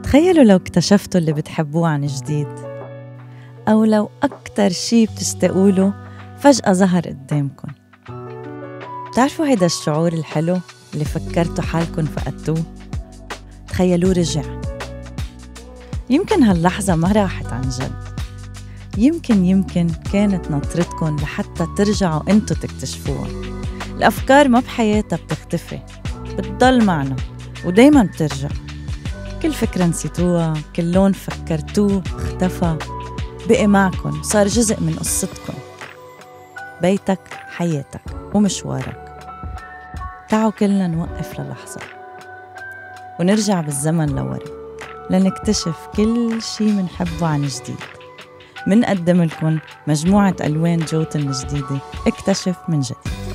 تخيلوا لو اكتشفتوا اللي بتحبوه عن جديد، أو لو أكتر شي بتشتاقوله فجأة ظهر قدامكم. بتعرفوا هيدا الشعور الحلو اللي فكرتوا حالكم فقدتوه؟ تخيلوه رجع. يمكن هاللحظة ما راحت عن جد، يمكن كانت نطرتكم لحتى ترجعوا انتو تكتشفوها. الأفكار ما بحياتها بتختفي، بتضل معنا ودايما بترجع. كل فكرة نسيتوها، كل لون فكرتوه اختفى، بقي معكن، صار جزء من قصتكن. بيتك، حياتك ومشوارك. تعالوا كلنا نوقف للحظة ونرجع بالزمن لورا لنكتشف كل شي منحبه عن جديد. منقدم لكم مجموعة ألوان جوتن الجديدة، اكتشف من جديد.